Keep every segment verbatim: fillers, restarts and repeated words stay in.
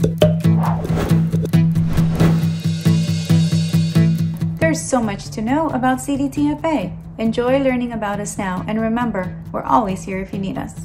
There's so much to know about C D T F A. Enjoy learning about us now, and remember, we're always here if you need us.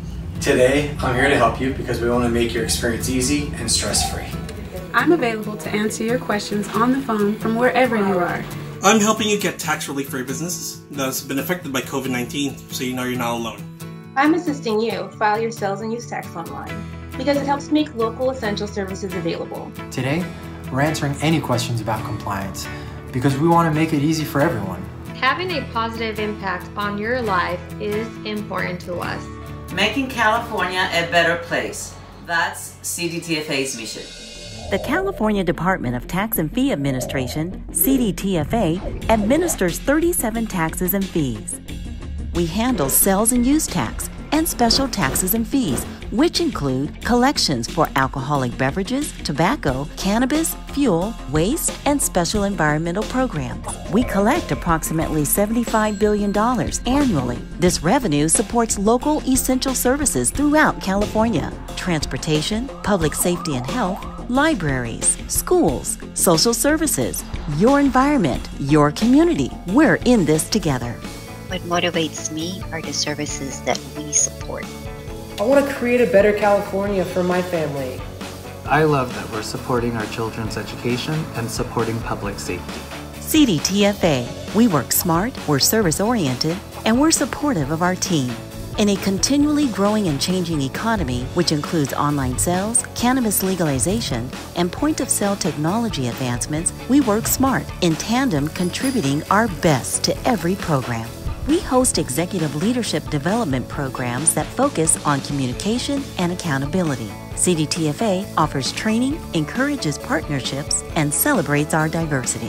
Today, I'm here to help you because we want to make your experience easy and stress-free. I'm available to answer your questions on the phone from wherever you are. I'm helping you get tax relief for your businesses that's been affected by COVID nineteen, so you know you're not alone. I'm assisting you file your sales and use tax online because it helps make local essential services available. Today, we're answering any questions about compliance because we want to make it easy for everyone. Having a positive impact on your life is important to us. Making California a better place. That's C D T F A's mission. The California Department of Tax and Fee Administration, C D T F A, administers thirty-seven taxes and fees. We handle sales and use tax and special taxes and fees, which include collections for alcoholic beverages, tobacco, cannabis, fuel, waste, and special environmental programs. We collect approximately seventy-five billion dollars annually. This revenue supports local essential services throughout California: transportation, public safety and health, libraries, schools, social services, your environment, your community. We're in this together. What motivates me are the services that we support. I want to create a better California for my family. I love that we're supporting our children's education and supporting public safety. C D T F A. We work smart, we're service-oriented, and we're supportive of our team. In a continually growing and changing economy, which includes online sales, cannabis legalization, and point-of-sale technology advancements, we work smart, in tandem contributing our best to every program. We host executive leadership development programs that focus on communication and accountability. C D T F A offers training, encourages partnerships, and celebrates our diversity.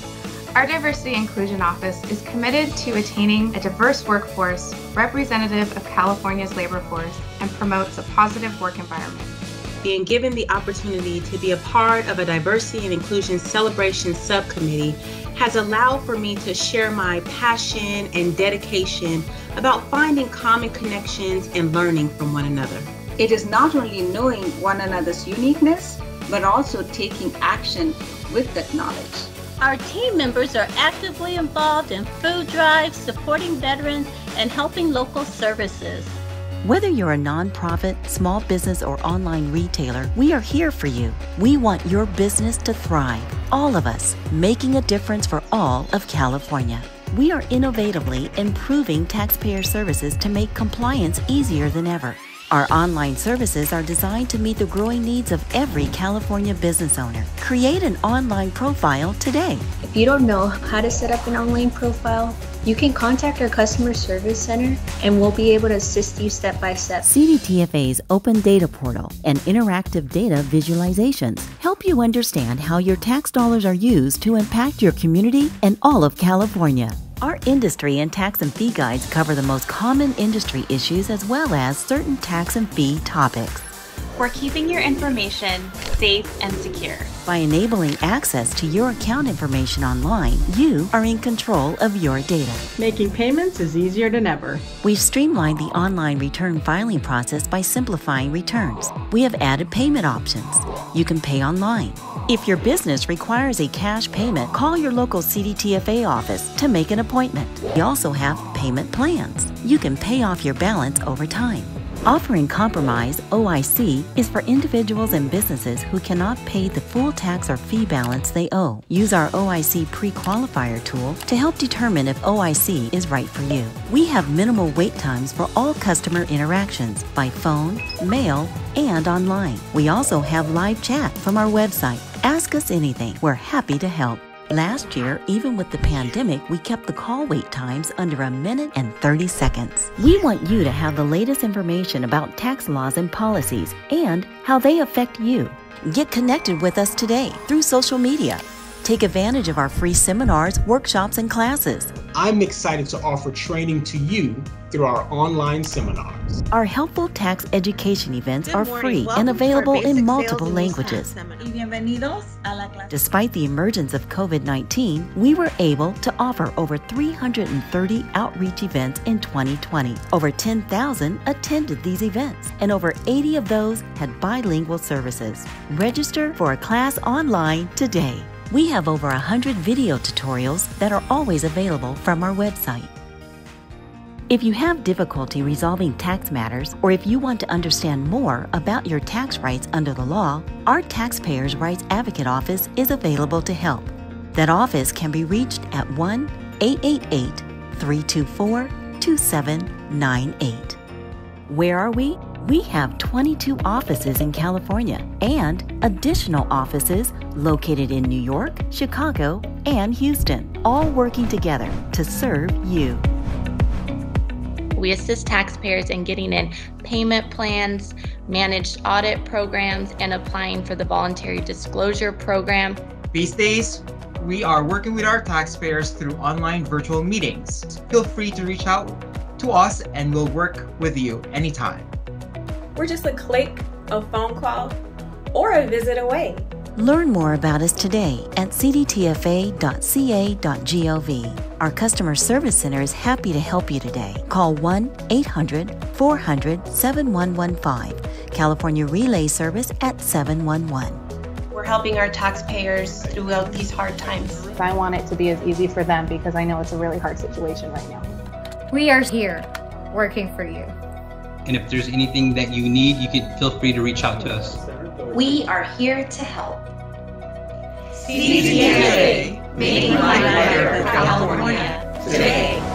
Our Diversity Inclusion Office is committed to attaining a diverse workforce representative of California's labor force and promotes a positive work environment. Being given the opportunity to be a part of a diversity and inclusion celebration subcommittee has allowed for me to share my passion and dedication about finding common connections and learning from one another. It is not only knowing one another's uniqueness, but also taking action with that knowledge. Our team members are actively involved in food drives, supporting veterans, and helping local services. Whether you're a nonprofit, small business, or online retailer, we are here for you. We want your business to thrive. All of us, making a difference for all of California. We are innovatively improving taxpayer services to make compliance easier than ever. Our online services are designed to meet the growing needs of every California business owner. Create an online profile today. If you don't know how to set up an online profile, you can contact our customer service center and we'll be able to assist you step by step. C D T F A's open data portal and interactive data visualizations help you understand how your tax dollars are used to impact your community and all of California. Our industry and tax and fee guides cover the most common industry issues as well as certain tax and fee topics. We're keeping your information safe and secure. By enabling access to your account information online, you are in control of your data. Making payments is easier than ever. We've streamlined the online return filing process by simplifying returns. We have added payment options. You can pay online. If your business requires a cash payment, call your local C D T F A office to make an appointment. We also have payment plans. You can pay off your balance over time. Offering Compromise O I C is for individuals and businesses who cannot pay the full tax or fee balance they owe. Use our O I C pre-qualifier tool to help determine if O I C is right for you. We have minimal wait times for all customer interactions by phone, mail, and online. We also have live chat from our website. Ask us anything. We're happy to help. Last year, even with the pandemic, we kept the call wait times under a minute and thirty seconds. We want you to have the latest information about tax laws and policies and how they affect you. Get connected with us today through social media. Take advantage of our free seminars, workshops, and classes. I'm excited to offer training to you through our online seminars. Our helpful tax education events Good are morning. free Welcome and available in multiple languages. Despite the emergence of COVID nineteen, we were able to offer over three hundred thirty outreach events in twenty twenty. Over ten thousand attended these events, and over eighty of those had bilingual services. Register for a class online today. We have over one hundred video tutorials that are always available from our website. If you have difficulty resolving tax matters, or if you want to understand more about your tax rights under the law, our Taxpayers' Rights Advocate Office is available to help. That office can be reached at one eight eight eight, three two four, two seven nine eight. Where are we? We have twenty-two offices in California and additional offices located in New York, Chicago, and Houston, all working together to serve you. We assist taxpayers in getting in payment plans, managed audit programs, and applying for the voluntary disclosure program. These days, we are working with our taxpayers through online virtual meetings. Feel free to reach out to us and we'll work with you anytime. We're just a click, a phone call, or a visit away. Learn more about us today at c d t f a dot c a dot gov. Our customer service center is happy to help you today. Call one eight hundred, four hundred, seven one one five. California Relay Service at seven one one. We're helping our taxpayers throughout these hard times. I want it to be as easy for them because I know it's a really hard situation right now. We are here working for you. And if there's anything that you need, you can feel free to reach out to us. We are here to help. C D T F A, making life better for California today.